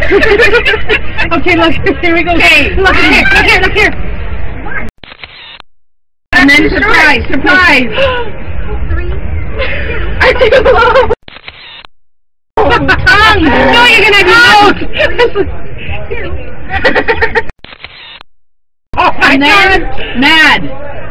Okay, look, here we go. Okay, Look here, look here, look here. And then surprise, surprise. 3, 2. I think tongue. No, you're gonna have your nose. Oh, And then, Mad.